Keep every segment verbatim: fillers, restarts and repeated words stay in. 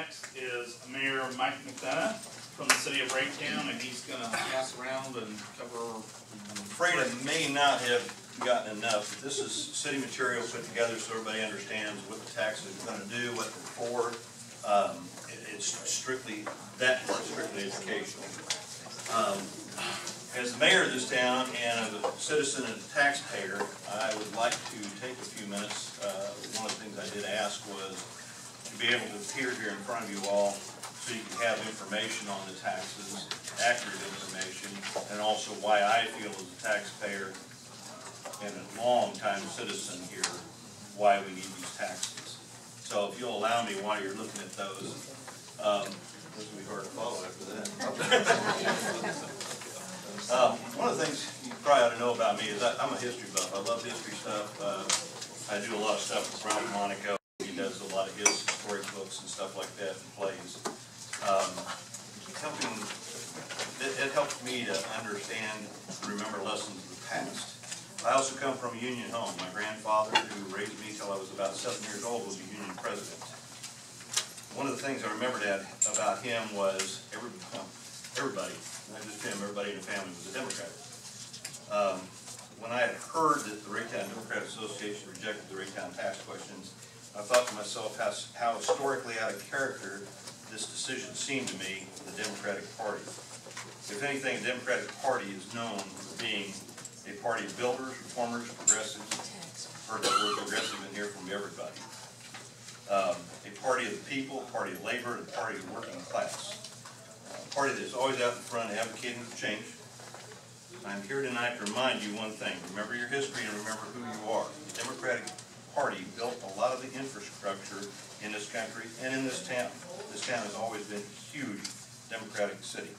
next is Mayor Mike McDonough from the city of Raytown, and he's going to pass around and cover. I'm afraid I may not have gotten enough. This is city material put together so everybody understands what the taxes are going to do, what they're for. Um, it, it's strictly, that part strictly educational. Um, as the mayor of this town and as a citizen and a taxpayer, I would like to take a few minutes. Uh, one of the things I did ask was to be able to appear here in front of you all so you can have information on the taxes, accurate information, and also why I feel as a taxpayer and a long-time citizen here, why we need these taxes. So if you'll allow me while you're looking at those, um, this will be hard to follow after that. um, one of the things you probably ought to know about me is I, I'm a history buff. I love history stuff. Uh, I do a lot of stuff with Brown Monaco. He does a lot of his story books and stuff like that and plays. Um, helping, it, it helps me to understand and remember lessons of the past. I also come from a union home. My grandfather, who raised me till I was about seven years old, was a union president. One of the things I remembered at, about him was every, everybody, not just him, everybody in the family was a Democrat. Um, when I had heard that the Raytown Democrat Association rejected the Raytown tax questions, I thought to myself how, how historically out of character this decision seemed to me for the Democratic Party. If anything, the Democratic Party is known for being a party of builders, reformers, progressives. Heard that word progressive in here from everybody. Um, a party of the people, a party of labor, and a party of the working class. A party that's always out in front advocating for change. I'm here tonight to remind you one thing. Remember your history and remember who you are. The Democratic Party built a lot of the infrastructure in this country and in this town. This town has always been a huge Democratic city.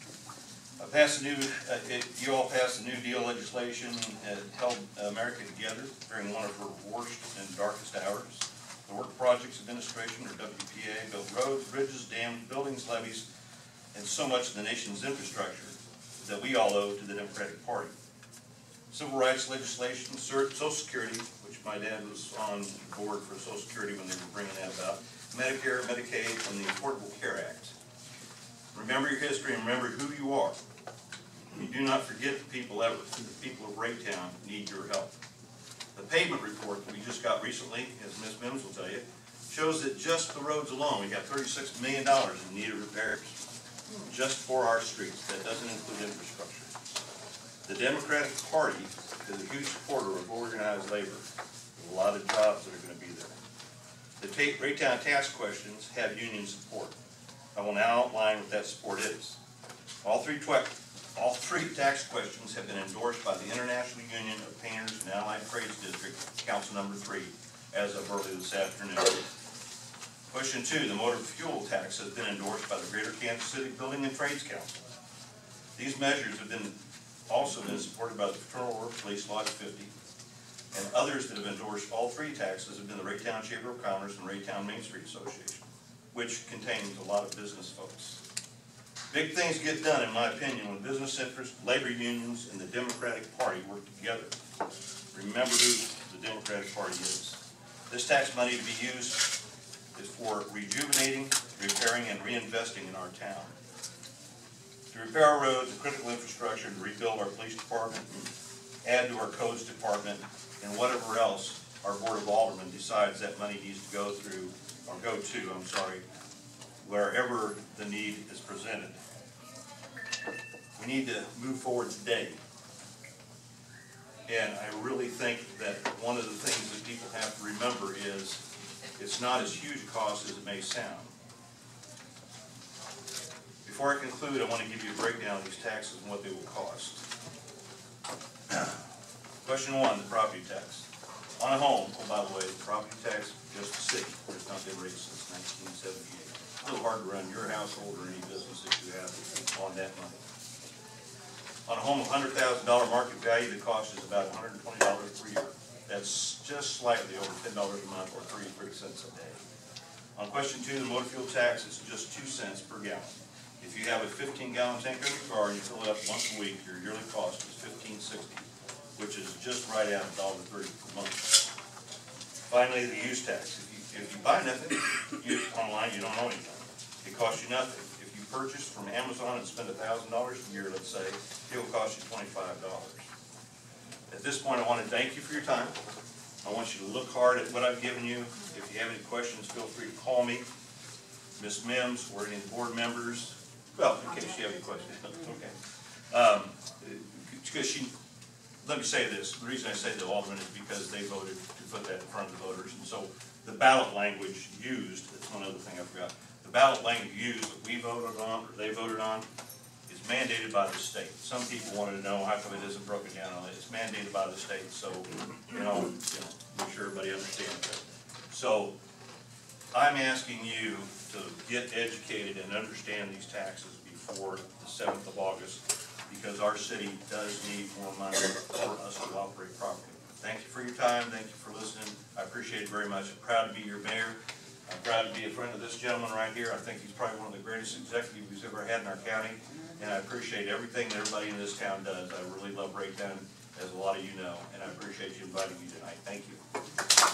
I passed a new, uh, it, you all passed the New Deal legislation and held America together during one of her worst and darkest hours. The Work Projects Administration, or W P A, built roads, bridges, dams, buildings, levees, and so much of the nation's infrastructure that we all owe to the Democratic Party. Civil rights legislation, Social Security, which my dad was on board for Social Security when they were bringing that about, Medicare, Medicaid, and the Affordable Care Act. Remember your history and remember who you are. You do not forget the people ever. The people of Raytown need your help. The pavement report that we just got recently, as Miz Mims will tell you, shows that just the roads alone, we got thirty-six million dollars in need of repairs. Just for our streets. That doesn't include infrastructure. The Democratic Party is a huge supporter of organized labor. There's a lot of jobs that are going to be there. The Raytown tax questions have union support. I will now outline what that support is. All three, all three tax questions have been endorsed by the International Union of Painters and Allied Trades District, Council Number three, as of early this afternoon. Question two, the motor fuel tax has been endorsed by the Greater Kansas City Building and Trades Council. These measures have been also been supported by the Fraternal Order of Police, Lodge fifty, and others that have endorsed all three taxes have been the Raytown Chamber of Commerce and Raytown Main Street Association, which contains a lot of business folks. Big things get done, in my opinion, when business interests, labor unions, and the Democratic Party work together. Remember who the Democratic Party is. This tax money to be used is for rejuvenating, repairing, and reinvesting in our town. To repair our roads and critical infrastructure, to rebuild our police department, add to our codes department, and whatever else our Board of Aldermen decides that money needs to go through, or go to, I'm sorry, wherever the need is presented. We need to move forward today. And I really think that one of the things that people have to remember is it's not as huge a cost as it may sound. Before I conclude, I want to give you a breakdown of these taxes and what they will cost. Question one, the property tax. On a home, oh, by the way, the property tax, just the city, it's not been raised since nineteen seventy-eight. It's a little hard to run your household or any business that you have on that money. On a home of one hundred thousand dollar market value, the cost is about one hundred twenty dollars per year. That's just slightly over ten dollars a month or thirty-three cents a day. On question two, the motor fuel tax is just two cents per gallon. If you have a fifteen gallon tank on your car and you fill it up once a week, your yearly cost is fifteen sixty, which is just right at one dollar thirty per month. Finally, the use tax. If you, if you buy nothing you, online, you don't owe anything. cost you nothing. If you purchase from Amazon and spend a thousand dollars a year, let's say, it will cost you twenty-five dollars. At this point, I want to thank you for your time. I want you to look hard at what I've given you. If you have any questions, feel free to call me, Miz Mims, or any of the board members. Well, in case you have any questions, okay. Um, because she, let me say this, the reason I say the Alderman is because they voted to put that in front of the voters, and so the ballot language used, that's one other thing I forgot, the ballot language used that we voted on, or they voted on, is mandated by the state. Some people wanted to know how come it isn't broken down on it. It's mandated by the state, so, you know, you know, make sure everybody understands that. So, I'm asking you to get educated and understand these taxes before the seventh of August, because our city does need more money for us to operate properly. Thank you for your time, thank you for listening, I appreciate it very much. I'm proud to be your mayor, I'm proud to be a friend of this gentleman right here. I think he's probably one of the greatest executives we've ever had in our county, and I appreciate everything that everybody in this town does. I really love Raytown, as a lot of you know, and I appreciate you inviting me tonight. Thank you.